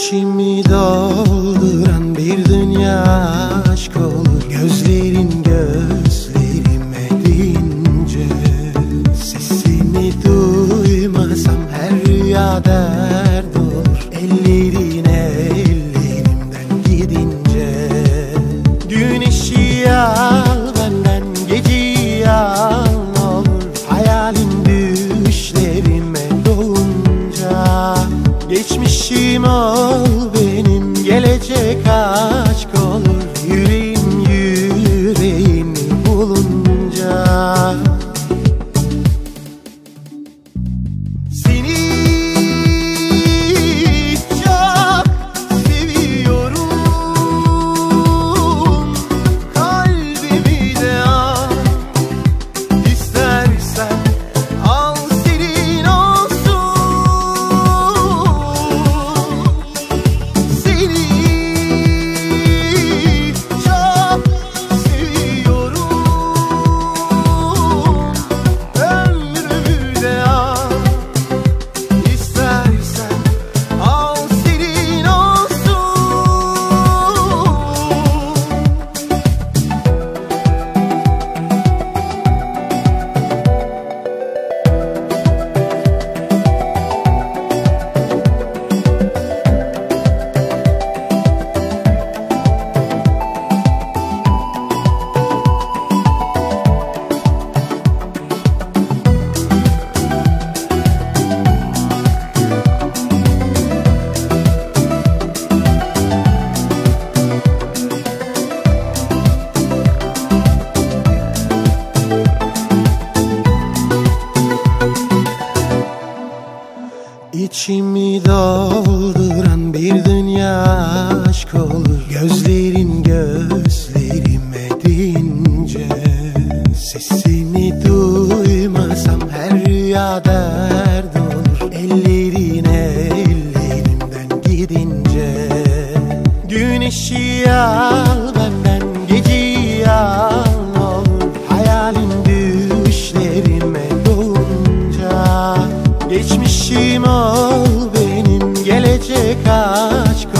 İçimi dolduran bir dünya aşk olur. Gözlerin gözlerime deyince, sesini duymasam her rüya dert olur. Ellerin ellerimden gidince, güneşi al benden, geceyi al ne olur. Hayalim düşlerime dolunca, geçmişim ol benim, gelecek aşk olur. Yüreğim yüreğini bulunca, seni çok seviyorum. Kalbimi de al, istersen al senin olsun. Seni çok seviyorum. Ömrümü de al, istersen al senin olsun. İçimi dolduran bir dünya aşk olur. Gözlerin gözlerime deyince, sesini duymasam her rüya dert olur. Ellerin ellerimden gidince, güneşi al benden, geceyi al ne olur. Hayalim düşlerime dolunca, geçmişim ol benim, gelecek aşk